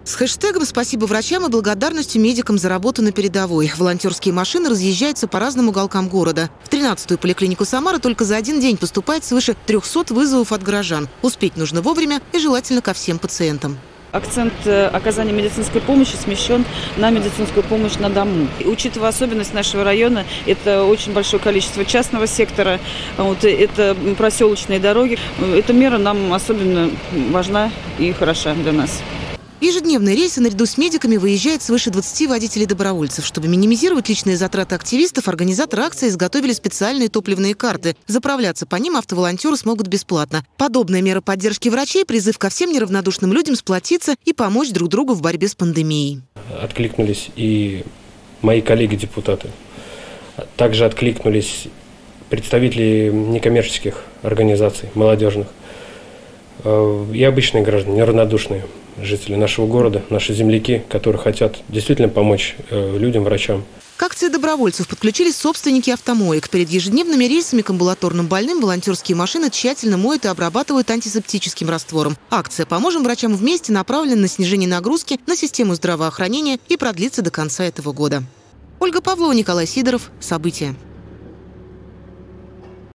С хэштегом «Спасибо врачам» и благодарностью медикам за работу на передовой. Волонтерские машины разъезжаются по разным уголкам города. В 13-ю поликлинику Самары только за один день поступает свыше 300 вызовов от горожан. Успеть нужно вовремя и желательно ко всем пациентам. Акцент оказания медицинской помощи смещен на медицинскую помощь на дому. И, учитывая особенность нашего района, это очень большое количество частного сектора, это проселочные дороги. Эта мера нам особенно важна и хороша для нас. Ежедневные рейсы наряду с медиками выезжает свыше 20 водителей-добровольцев. Чтобы минимизировать личные затраты активистов, организаторы акции изготовили специальные топливные карты. Заправляться по ним автоволонтеры смогут бесплатно. Подобная мера поддержки врачей – призыв ко всем неравнодушным людям сплотиться и помочь друг другу в борьбе с пандемией. Откликнулись и мои коллеги-депутаты. Также откликнулись представители некоммерческих организаций, молодежных и обычные граждане, неравнодушные жители нашего города, наши земляки, которые хотят действительно помочь людям, врачам. К акции добровольцев подключились собственники автомоек. Перед ежедневными рейсами к амбулаторным больным волонтерские машины тщательно моют и обрабатывают антисептическим раствором. Акция «Поможем врачам вместе» направлена на снижение нагрузки на систему здравоохранения и продлится до конца этого года. Ольга Павлова, Николай Сидоров. События.